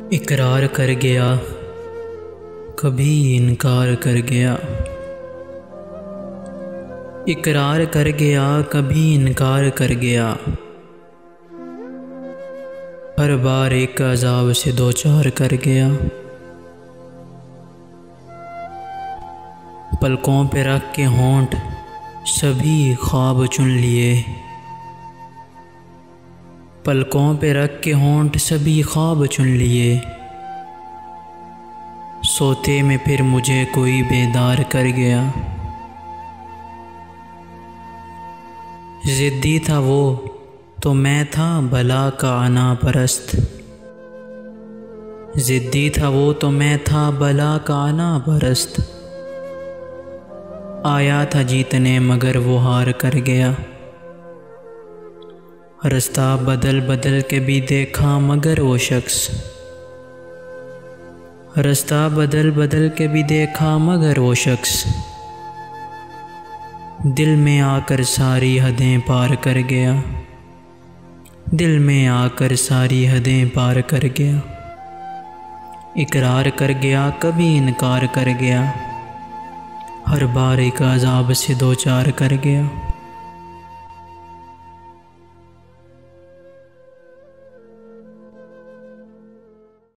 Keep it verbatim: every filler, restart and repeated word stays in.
इकरार कर गया, कभी इनकार कर गया। इकरार कर गया, कभी इनकार कर गया। हर बार एक अज़ाब से दो चार कर गया। पलकों पे रख के होंठ सभी ख्वाब चुन लिए। पलकों पे रख के होंठ सभी ख्वाब चुन लिए। सोते में फिर मुझे कोई बेदार कर गया। ज़िद्दी था वो तो मैं था भला का अना परस्त। ज़िद्दी था वो तो मैं था भला का अना परस्त। आया था जीतने मगर वो हार कर गया। रास्ता बदल बदल के भी देखा मगर वो शख्स। रास्ता बदल बदल के भी देखा मगर वो शख्स दिल में आकर सारी हदें पार कर गया। दिल में आकर सारी हदें पार कर गया। इकरार कर गया, कभी इनकार कर गया। हर बार एक अज़ाब से दो चार कर गया।